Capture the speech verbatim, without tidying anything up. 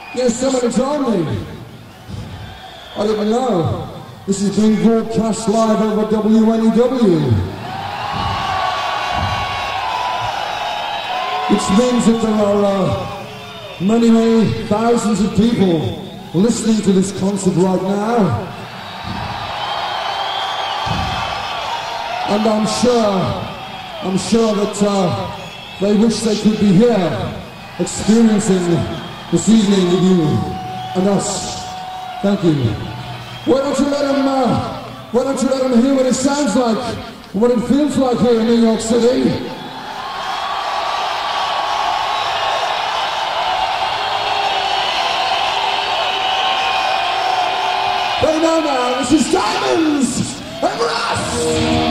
Yes, somebody told me. I didn't know. This is being broadcast live over W N E W. Which means that there are uh, many, many thousands of people listening to this concert right now. And I'm sure, I'm sure that uh, they wish they could be here, experiencing this evening with you and us. Thank you. Why don't you let them, uh, why don't you let them hear what it sounds like, what it feels like here in New York City? They know now, this is Diamonds and Rust!